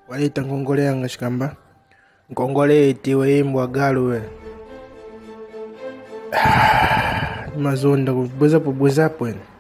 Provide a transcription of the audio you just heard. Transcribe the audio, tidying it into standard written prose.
Waleta nkongole yanga shikamba. Nkongole itiwe imbwa galuwe. Mazonda kubweza po.